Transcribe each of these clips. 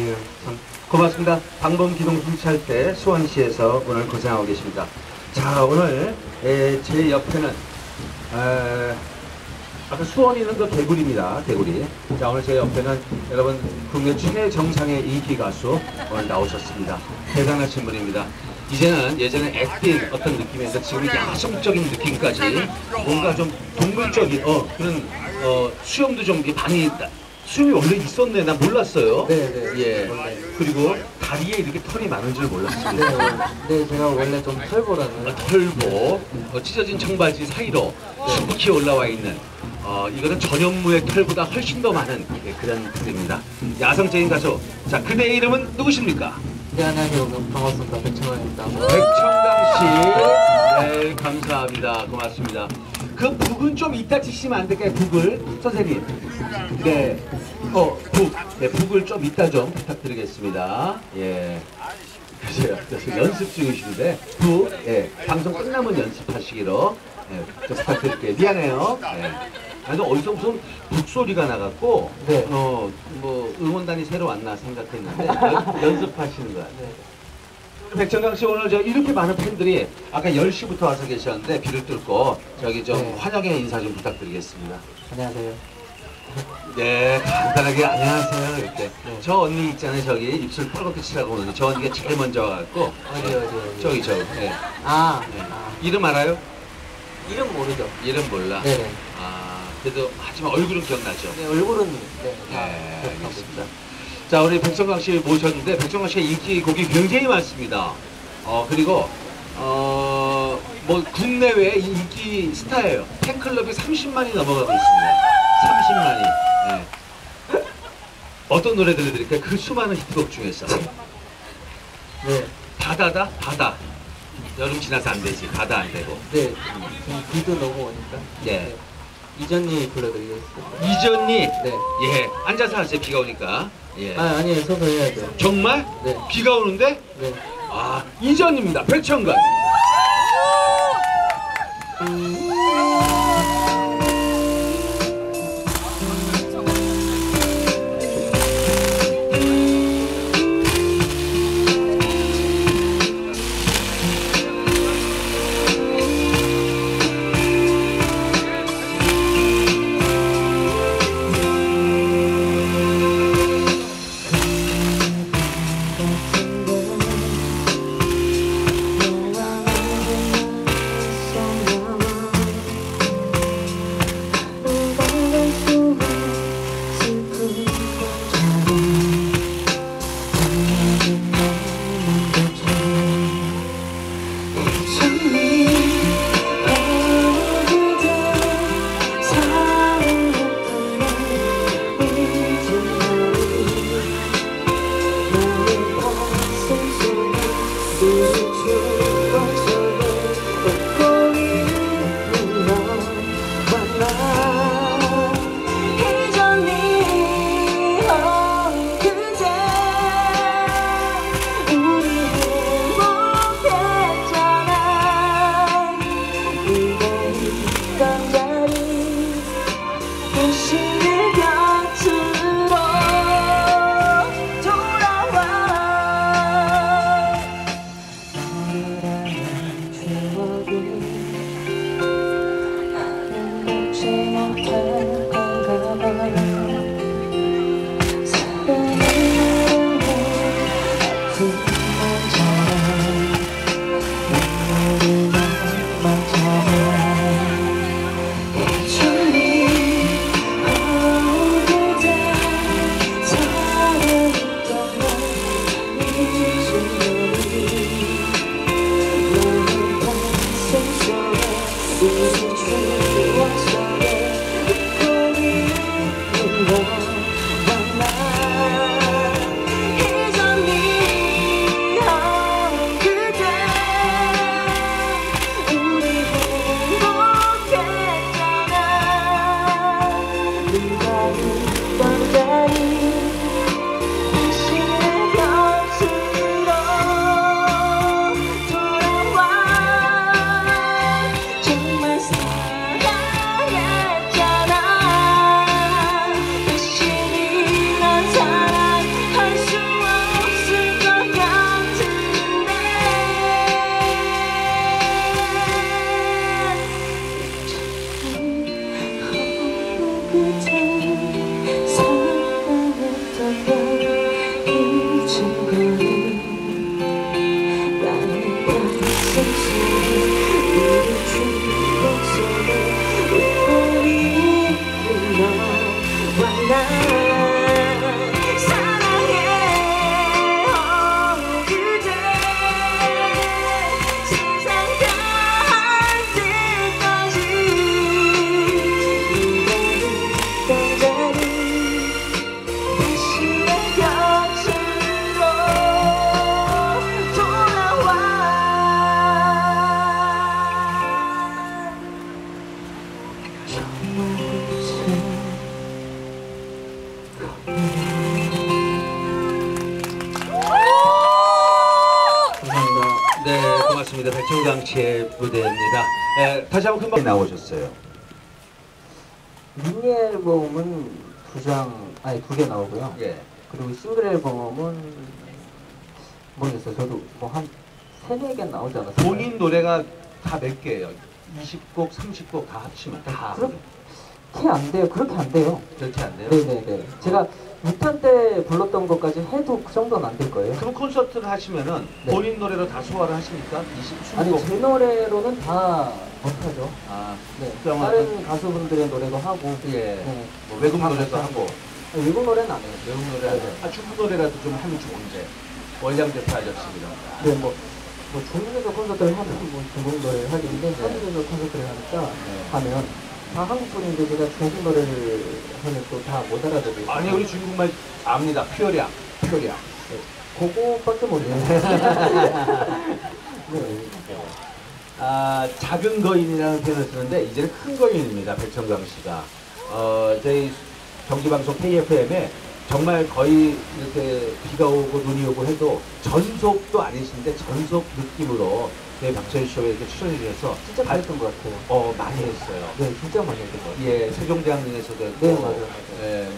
아니에요. 고맙습니다. 방범 기동 순찰대 수원시에서 오늘 고생하고 계십니다. 자, 오늘 제 옆에는 아까 수원에 있는 그 개구리입니다. 개구리. 자, 오늘 제 옆에는 여러분 국내 최정상의 인기 가수 오늘 나오셨습니다. 대단하신 분입니다. 이제는 예전에 액팅 어떤 느낌에서 지금 야성적인 느낌까지 뭔가 좀 동물적인 그런 수염도 좀 이렇게 많이 수염이 원래 있었네. 나 몰랐어요. 네네. 예. 그리고 다리에 이렇게 털이 많은 줄 몰랐습니다. 네, 제가 원래 좀 털보라는. 털보, 찢어진 청바지 사이로 수북히 올라와 있는 이거는 전현무의 털보다 훨씬 더 많은 그런 털입니다. 야성적인 가수. 자, 그대의 이름은 누구십니까? 네, 안녕하세요. 반갑습니다. 백청원입니다. 백청강 씨. 네, 감사합니다. 고맙습니다. 그 북은 좀 이따 치시면 안 될까요? 북을 선생님. 네, 북. 네, 북을 좀 이따 좀 부탁드리겠습니다. 예. 그래서 연습 중이신데 북. 예, 방송 끝나면 연습하시기로 좀 부탁드릴게요. 미안해요. 예. 아니 어디서 무슨 북소리가 나갔고, 네. 뭐 응원단이 새로 왔나 생각했는데 연습하시는 거야. 네. 백정강 씨 오늘 저 이렇게 많은 팬들이 아까 10시부터 와서 계셨는데 비를 뚫고 저기 좀 네. 환영의 인사 좀 부탁드리겠습니다. 안녕하세요. 네, 간단하게 안녕하세요 이렇게. 네. 저 언니 있잖아요. 저기 입술 빨갛게 칠하고 오는 저 언니가 제일 먼저 와갖고. 어디. 저기 저. 네. 네. 이름 알아요? 이름 모르죠? 이름 몰라. 네네. 그래도 하지만 얼굴은 기억나죠? 네, 얼굴은 네, 알겠습니다. 자, 우리 백정강 씨 모셨는데 백정강 씨의 인기곡이 굉장히 많습니다. 그리고 뭐 국내외 인기 스타예요. 팬클럽이 30만이 넘어가고 있습니다. 30만이. 네. 어떤 노래 들려드릴까요? 그 수많은 히트곡 중에서. 네. 바다. 여름 지나서 안 되지. 바다 안 되고. 네. 지금 비도 너무 오니까. 네. 이전이 불러드리겠습니다. 이전이. 네. 예. 앉아서 하세요. 비가 오니까. 예. 아니에요. 서서 해야 돼요. 정말? 네. 비가 오는데? 네. 이전입니다. 백천간. 네, 고맙습니다. 백천강치의 무대입니다. 네, 다시 한번 금방 나오셨어요. 미니 앨범은 두 개 나오고요. 예. 그리고 싱글 앨범은 모르겠어요. 저도 뭐 한 3-4개 나오지 않았어요? 본인 노래가 다 몇 개예요? 20곡, 30곡 다 합치면 다. 그렇게 안 돼요. 그렇게 안 돼요. 그렇게 안 돼요? 네네네. 제가 6탄 때 불렀던 것까지 해도 그 정도는 안 될 거예요. 그럼 콘서트를 하시면은 네. 본인 노래로 다 소화를 하십니까? 20, 아니 20곡? 제 노래로는 다 못하죠. 아, 네. 그러면 다른 가수분들의 노래도 하고. 예. 네. 뭐 외국 다 노래도 같이 하고. 아니, 외국 노래는 안 해요. 외국 노래 네, 네. 아, 중국 노래라도 좀 하면 좋은데. 월량 대표 아저씨입니다. 네, 뭐 중국에서 콘서트를 하면 뭐 중국 노래를 하겠는데 한국에서 콘서트를 하니까 하면 다 한국 분인데 제가 중국 노래를 하면 또 다 못 알아들어요. 아니, 우리 중국말 압니다. 표량. 네, 그거밖에 모르겠어요. 네. 아, 작은 거인이라는 표현을 쓰는데 이제는 큰 거인입니다. 백천강 씨가. 저희 경기방송 KFM에 정말 거의 이렇게 비가 오고 눈이 오고 해도 전속도 아니신데 전속 느낌으로 저희 박철희 쇼에 이렇게 출연해 주셔서 진짜 잘했던 것 같아요. 많이 했어요. 네, 진짜 많이 했던 것 같아요. 예, 세종대왕릉에서도 했고. 네, 맞아요. 예,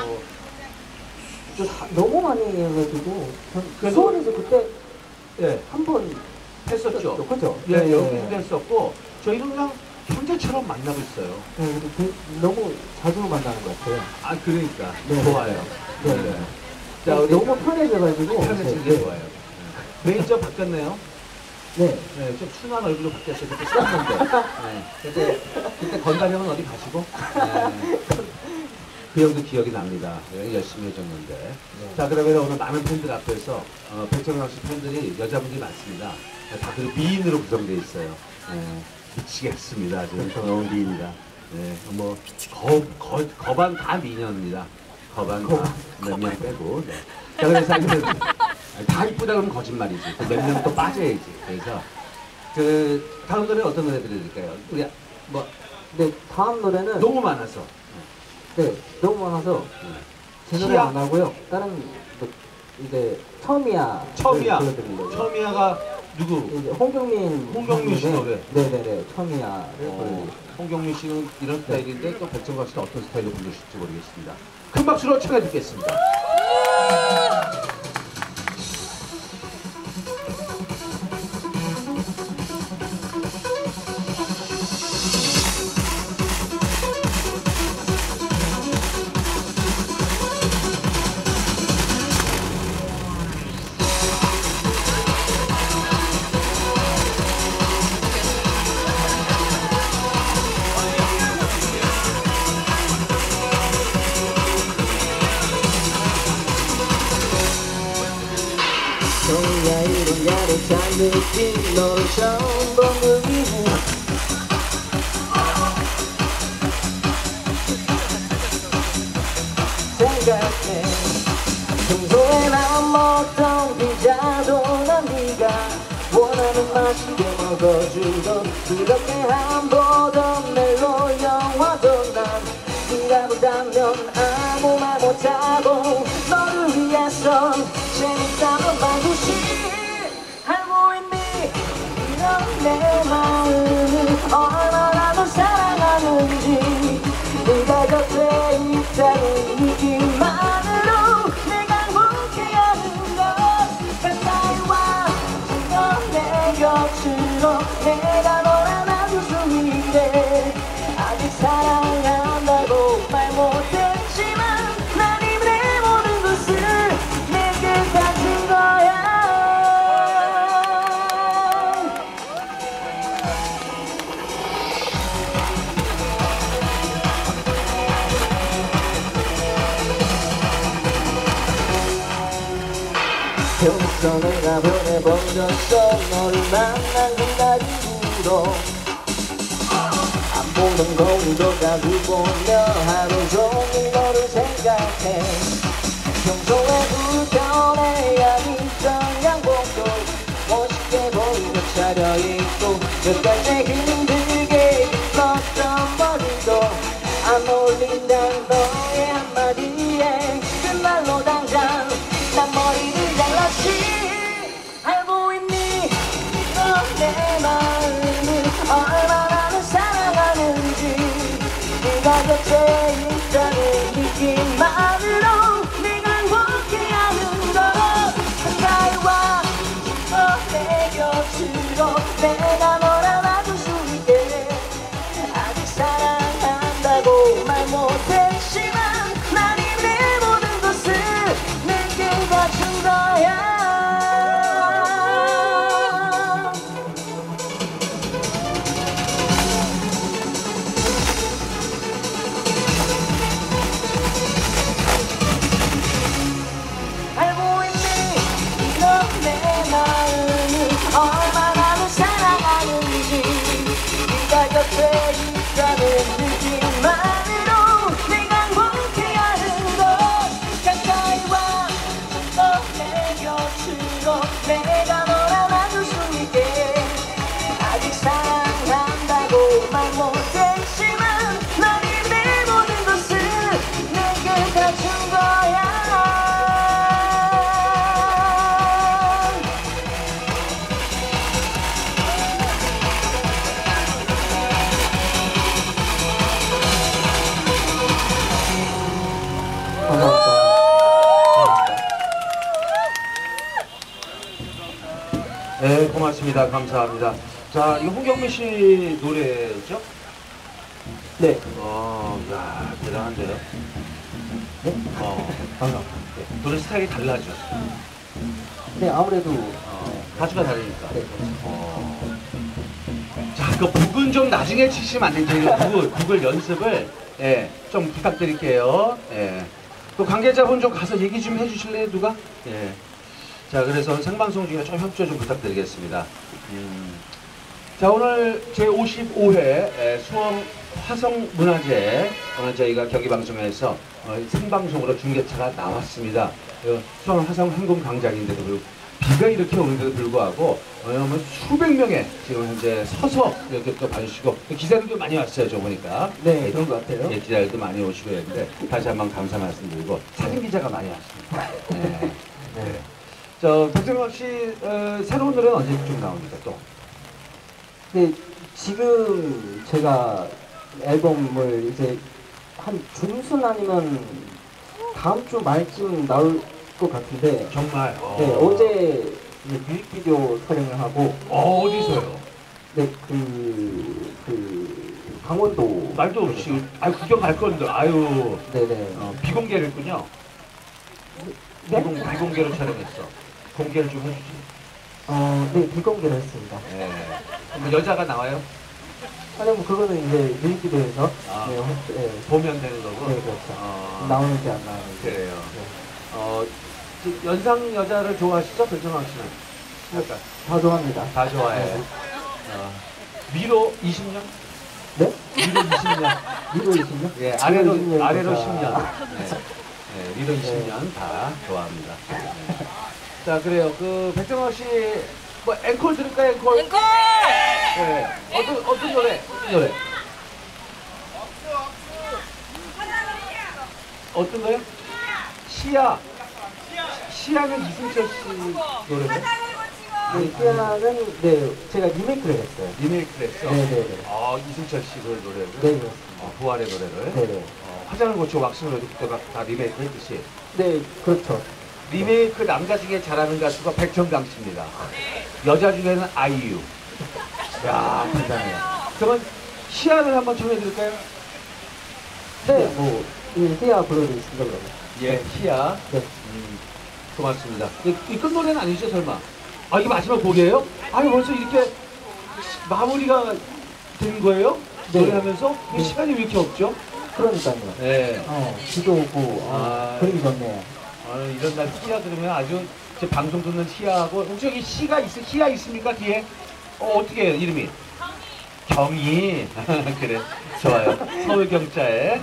너무 많이 해가지고 그래서- 수원에서 그때 예, 한 번 했었죠. 그죠? 예, 네, 여기도 네. 했었고 저희는 그냥 형제처럼 만나고 있어요. 네, 너무 자주 만나는 것 같아요. 아, 그러니까 네. 좋아요. 네. 네. 자, 우리 너무 편해져가지고. 편해진 게 네. 좋아요. 매니저 바뀌었네요. 네. 네, 좀 순한 얼굴로 바뀌었어요. 그때 시작했는데. 네. 그때 건강형은 어디 가시고? 네. 그 형도 기억이 납니다. 네, 열심히 해줬는데. 네. 자, 그러면 오늘 많은 팬들 앞에서 백정강 씨 팬들이 여자분들이 많습니다. 다 그리고 미인으로 구성되어 있어요. 네, 미치겠습니다. 지금 너무 미인이다. 네, 뭐 거반 다 미녀입니다. 거반 다 몇 명 빼고. 네. 자, 그래서 다 이쁘다 그러면 거짓말이지. 몇 명 또 빠져야지. 그래서 그 다음 노래 어떤 노래 들려드릴까요? 우리 뭐 네, 다음 노래는 너무 많아서. 네, 너무 많아서 제 노래 시야. 안 하고요. 다른 이제 처음이야. 보여드리려고. 처음이야가 누구? 이제 홍경민 씨 노래. 네네네, 처음이야를 보여드리려고. 홍경민 씨는 이런 스타일인데 또 백정광 씨는 어떤 스타일로 부르실지 모르겠습니다. 큰 박수로 청해 듣겠습니다. 처음이야 이런 야릇한 느낌 너를 처음 본 느낌 생각해 평소에 난 먹던 피자도 난 네가 원하는 맛있게 먹어주던 그렇게 한 보던 멜로 영화도 난 네가 본다면 아무 말 못하고 너를 위해서 재밌다면 말고시 알고 있니 이런 내 마음을 얼마나 더 사랑하는지 네가 곁에 있다는 느낌만으로 내가 행복해하는 것 가까이 와 지금 내 곁으로 내가 널 안아줄 수 있대 아직 사랑한다고 말 못했지만 난 이미 내 모든 것을 내게 여기서 내가 변해버렸어. 너를 만난 그날 이후로 안 보는 거울도 자주 보며 하루 종일 너를 생각해. 평소에 불편해야 있던 양복도 멋있게 보이며 차려입고 여태까지 힘들게 입었던 머리도 안 어울린다는 너의 한마디에 그날로 당장 난 머리를 잘랐지. 알고 있니 너 내 마음을 얼마나 널 사랑하는지. 네가 곁에 있다는 느낌만으로 내가 행복해하는 것. 가까이 와 내 곁으로 내가 널 안아줄 수 있게. 아직 사랑한다고 말 못했지만 난 이미 내 모든 것을 내게 다 준 거야. 알고 있니 너 내 마음을 얼마나 널 사랑하는지. 네가 곁에 있다는 느낌만으로 내가 행복해하는 것. 가까이 와 너 내 곁으로 내가 널 안아줄 수 있게. 아직 사랑한다고 말 못했지만 난 이미 내 모든 것을 내게 다 준 거야. 감사합니다. 네, 고맙습니다. 감사합니다. 자, 이거 홍경민 씨 노래죠? 네. 야, 대단한데요? 네? 감사합니다. 네, 노래 스타일이 달라져. 네, 아무래도 가수가 다르니까. 네. 자, 그 북은 좀 나중에 치시면 안 되죠. 북을 연습을 예, 좀 부탁드릴게요. 예. 또 관계자분 좀 가서 얘기 좀 해주실래요, 누가? 예. 자, 그래서 생방송 중에 좀 협조 좀 부탁드리겠습니다. 자, 오늘 제55회 수원 화성문화제 오늘 저희가 경기방송에서 생방송으로 중계차가 나왔습니다. 수원 화성 항공광장인데도 불구하고 비가 이렇게 오는데도 불구하고 수백 명의 지금 현재 서서 이렇게 또 봐주시고 기자들도 많이 왔어요, 저 보니까. 네, 그런 것 같아요. 예, 기자들도 많이 오시고 했는데 다시 한번 감사 말씀드리고 사진 기자가 많이 왔습니다. 네. 네. 저 백정혁 씨 새로운 노래는 언제쯤 나옵니까 또? 네, 지금 제가 앨범을 이제 한 중순 아니면 다음 주 말쯤 나올 것 같은데. 정말. 네, 어제 이제 뮤직비디오 촬영을 하고. 어디서요? 네, 강원도. 말도 없이 구경 갈 건데 아유. 네네. 비공개를 했군요. 네? 비공개로 촬영했어. 공개를 좀 해주지. 네, 비공개를 했습니다. 네. 그럼 여자가 나와요? 아니, 뭐, 그거는 이제 뮤직비디오에서. 아. 네, 네. 보면 되는 거고. 네, 그렇죠. 나오는지 안 나오는지. 그래요. 네. 연상 여자를 좋아하시죠? 백정환 씨는? 약간. 다 좋아합니다. 다 좋아해. 네. 미로 20년? 네? 미로 20년. 미로 20년? 예, 지금 아래로 20년 아래로 자. 10년. 네. 네, 미로 20년 다 좋아합니다. 네. 자, 그래요. 그 백정환 씨 뭐 앵콜 들을까요? 앵콜? 앵콜! 네. 어떤 노래? 어떤 노래? 어떤 거요? 시야. 시야는 이승철 씨 노래인데? 네, 피아는, 네, 제가 리메이크를 했어요. 리메이크를 했어? 네네네. 이승철 씨 노래를? 네, 그렇습니다. 부활의 노래를? 네네. 화장을 고치고 왁싱을 해도 다 리메이크 했듯이. 네, 그렇죠. 리메이크 남자 중에 잘하는 가수가 백정강 씨입니다. 여자 중에는 아이유. 야, 대단해요. 그러면 시야를 한번 청해드릴까요? 네, 뭐, 이 희야 불러주신다 그러면. 예, 시야. 네. 고맙습니다. 이 끝노래는 아니죠, 설마? 아, 이게 마지막 곡이에요? 아니, 벌써 이렇게 마무리가 된 거예요? 네. 노래하면서? 네. 시간이 왜 이렇게 없죠? 그러니까요. 네. 비도 오고, 그림이 좋네요. 이런 날 시야 들으면 아주 지금 방송 듣는 시아하고 혹시 여기 시아 있습니까 뒤에? 어떻게 해요 이름이? 경희. 그래 좋아요. 서울 경자에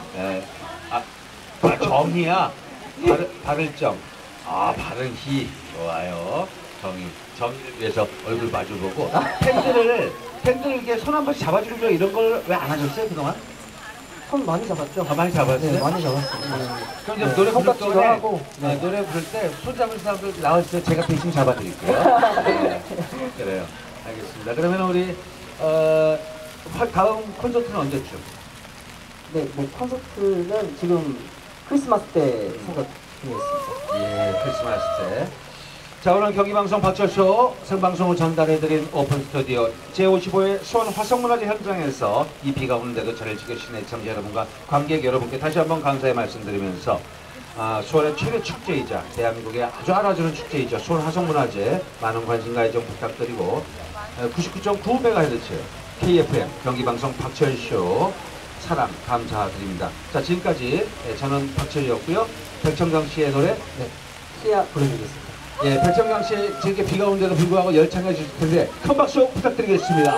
정희야. 바를정. 바른희 좋아요. 정희를 위해서 얼굴 마주보고 팬들 이렇게 손 한 번씩 잡아주고 이런 걸 왜 안 하셨어요 그동안? 손 많이 잡았죠? 많이 잡았어요? 네, 많이 잡았어요. 그럼 이제 노래 부를 손깍지도 때 하고. 노래 부를 때 손 잡을 사람들 나와주세요. 제가 대신 잡아드릴게요. 네, 그래요. 알겠습니다. 그러면 우리 다음 콘서트는 언제쯤? 네, 뭐 콘서트는 지금 크리스마스 때 생각 중에 있습니다. 예, 크리스마스 때. 자, 오늘 경기방송 박철쇼 생방송을 전달해드린 오픈 스튜디오 제55회 수원 화성문화재 현장에서 이 비가 오는데도 저를 지켜주신 애청자 여러분과 관객 여러분께 다시 한번 감사의 말씀드리면서 수원의 최대 축제이자 대한민국의 아주 알아주는 축제이자 수원 화성문화재 많은 관심과 애정 부탁드리고 99.9MHz KFM 경기방송 박철쇼 사랑 감사드립니다. 자, 지금까지 저는 박철이었고요. 백청강 씨의 노래 네, 시아 보내드리겠습니다. 예, 백청강 씨 이렇게 비가 오는데도 불구하고 열창해 주실 텐데 큰 박수 부탁드리겠습니다.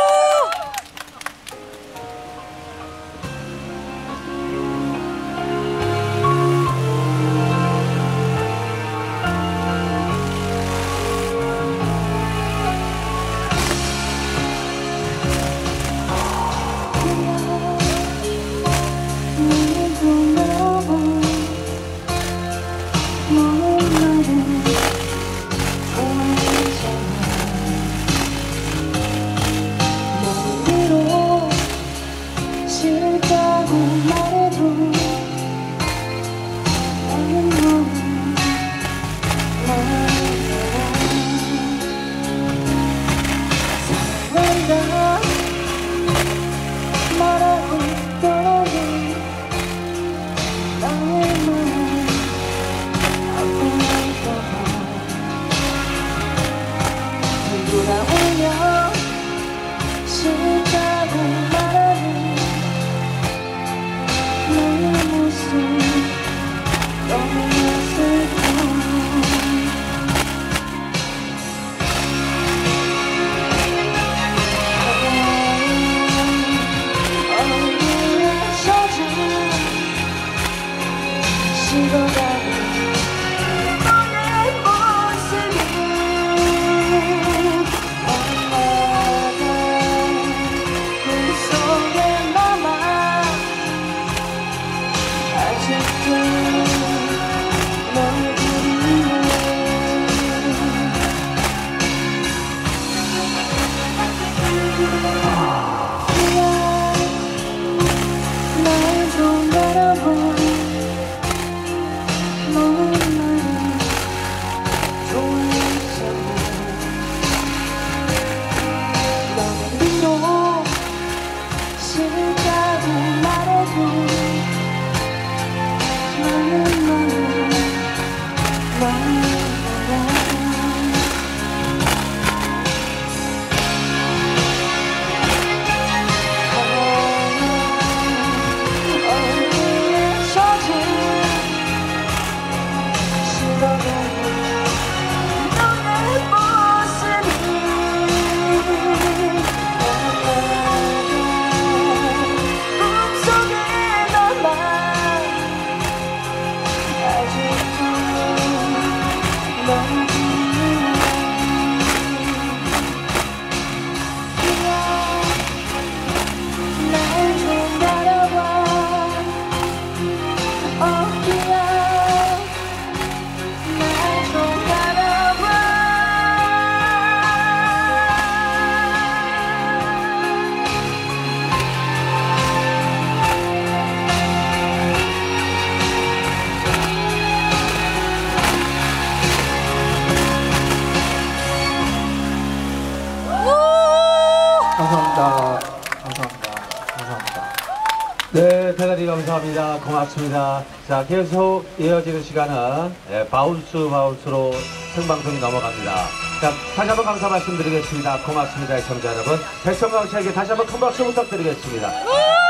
네, 대단히 감사합니다. 고맙습니다. 자, 계속 이어지는 시간은 바운스로 생방송이 넘어갑니다. 자, 다시 한번 감사 말씀드리겠습니다. 고맙습니다. 시청자 여러분. 백성광 씨에게 다시 한번 큰 박수 부탁드리겠습니다.